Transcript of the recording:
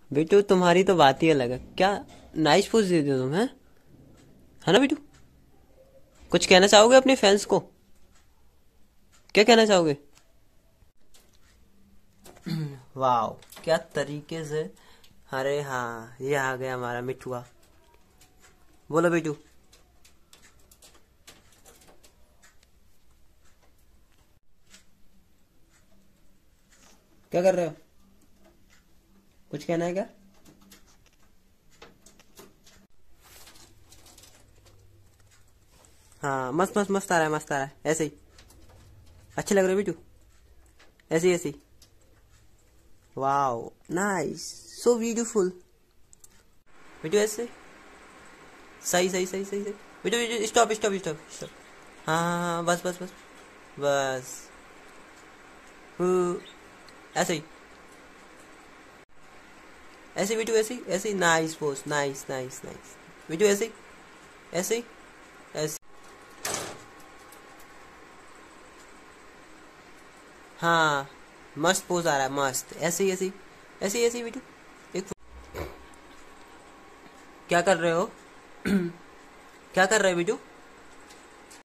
बेटू तुम्हारी तो बात ही अलग है। क्या नाइस पोज दे दियो तुम, है ना बेटू? कुछ कहना चाहोगे अपने फैंस को? क्या कहना चाहोगे? वाह, क्या तरीके से। अरे हाँ, ये आ गया हमारा मिठुआ। बोलो बेटू। क्या कर रहे हो? कुछ कहना है क्या? हाँ, मस्त मस्त मस्त आ रहा है, मस्त आ रहा है, ऐसे ही। अच्छे लग रहे हो बेटू, ऐसे ही ऐसे ही। Wow, nice, so beautiful. बेटू ऐसे। सही सही सही सही सही। बेटू बेटू, स्टॉप स्टॉप स्टॉप स्टॉप। हाँ हाँ हाँ, बस बस बस बस। ऐसे ही ऐसे बेटू, ऐसे ही ऐसे ही। Nice post, nice nice nice. बेटू ऐसे ही ऐसे ही ऐसे। हाँ, मस्त पोज आ रहा है, मस्त, ऐसे ही ऐसे ही ऐसे ही ऐसे ही बेटू। एक क्या कर रहे हो? क्या कर रहे हो बेटू?